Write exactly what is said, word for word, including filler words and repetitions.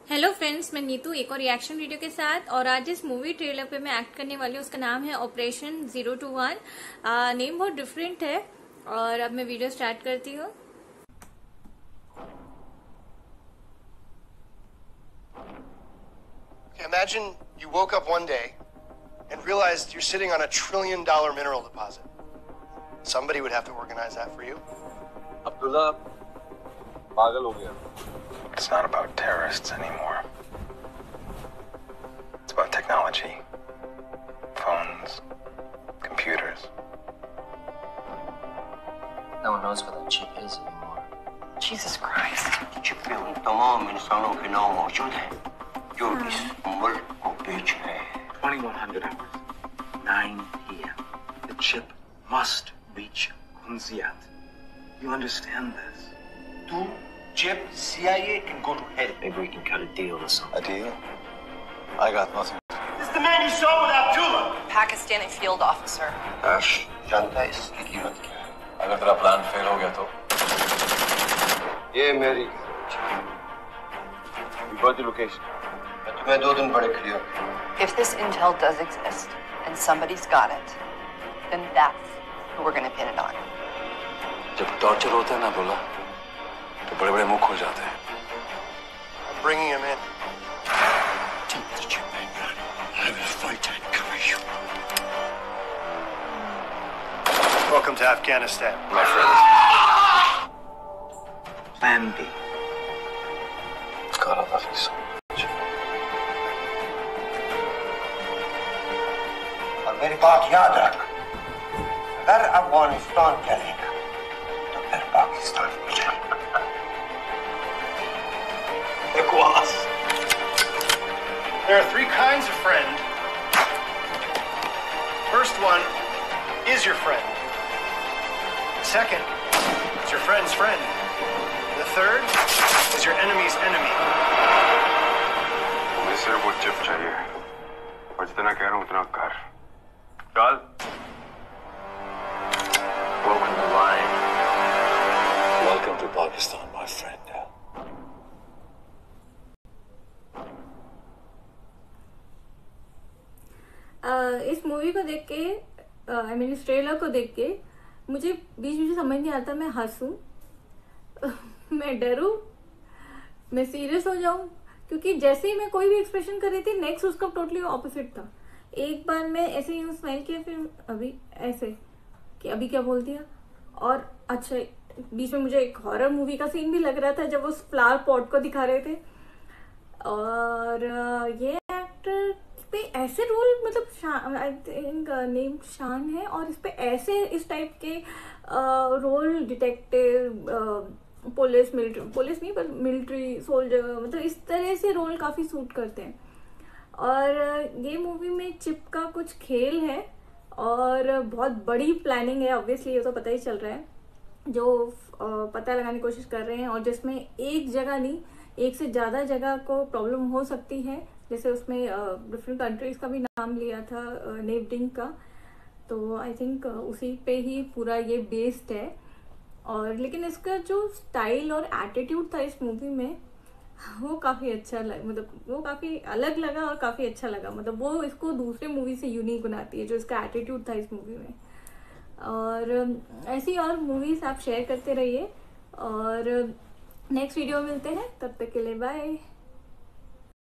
Hello friends, मैं नीतू एक और रिएक्शन वीडियो के साथ। और आज इस मूवी ट्रेलर पे मैं एक्ट करने वाली हूँ। उसका नाम है operation zero two one. Name बहुत डिफरेंट है और अब मैं वीडियो स्टार्ट करती हूँ। Imagine you woke up one day and realized you're sitting on a trillion dollar mineral deposit. Somebody would have to organize that for you. Abdullah, pagal ho gaya. It's not about terrorists anymore. It's about technology. Phones, computers. No one knows where that chip is anymore. Jesus Christ. चिप्पियों तमाम इंसानों के नाम मौजूद हैं जो इस मुल्क को बेच रहे हैं। twenty-one hundred hours, nine p m The chip must reach Hunziat. You understand this? तू chip C I A can go to hell. Maybe we can cut a deal or something. A deal? I got nothing. This is the man you saw with Abdullah. Pakistani field officer. Ash, जानता है इसकी कीमत क्या है? अगर तेरा plan fail हो गया तो ये मेरी What's the location? मैं तुम्हें दो दिन बड़े clear. If this intel does exist and somebody's got it, then that's who we're going to pin it on. जब टॉर्चर होता है ना बोला तो बड़े बड़े मुंह खुल जाते हैं। I'm bringing him in. Take the chip, man. I will fight and cover you. Welcome to Afghanistan. My friend. Plan B. God, I love you so much. और मेरी बात याद रख, अगर अफगानिस्तान चलेगा तो फिर पाकिस्तान भी चलेगा। बकवास। There are three kinds of friend. First one is your friend. Second is your friend's friend. The third is your enemy's enemy. मुझे सिर्फ वो चिप चाहिए और जितना कह रहा हूँ उतना कर। चल। Welcome to line. Welcome to Pakistan, my friend. uh, इस मूवी को देख के, आई मीन इस ट्रेलर को देख के मुझे बीच बीच में समझ नहीं आता मैं हंसूं मैं डरूं, मैं सीरियस हो जाऊं, क्योंकि जैसे ही मैं कोई भी एक्सप्रेशन कर रही थी नेक्स्ट उसका टोटली ऑपोजिट था। एक बार मैं ऐसे ही स्माइल किया, फिर अभी ऐसे कि अभी क्या बोल दिया। और अच्छा, बीच में मुझे एक हॉरर मूवी का सीन भी लग रहा था जब उस फ्लावर पॉट को दिखा रहे थे। और ये एक्टर पे ऐसे रोल, मतलब आई थिंक नेम शान है, और इस पे ऐसे इस टाइप के role, detective, police, military, police नहीं पर मिलिट्री सोल्जर, मतलब इस तरह से रोल काफी सूट करते हैं। और ये मूवी में चिप का कुछ खेल है और बहुत बड़ी प्लानिंग है, ऑब्वियसली ये तो पता ही चल रहा है, जो पता लगाने की कोशिश कर रहे हैं, और जिसमें एक जगह नहीं एक से ज्यादा जगह को प्रॉब्लम हो सकती है। जैसे उसमें डिफरेंट कंट्रीज का भी नाम लिया था, नेवडिंग का, तो आई थिंक उसी पे ही पूरा ये बेस्ड है। और लेकिन इसका जो स्टाइल और एटीट्यूड था इस मूवी में वो काफी अच्छा लगा, मतलब वो काफी अलग लगा और काफी अच्छा लगा। मतलब वो इसको दूसरे मूवी से यूनिक बनाती है, जो इसका एटीट्यूड था इस मूवी में। और ऐसी और मूवीज आप शेयर करते रहिए और नेक्स्ट वीडियो में मिलते हैं, तब तक के लिए बाय।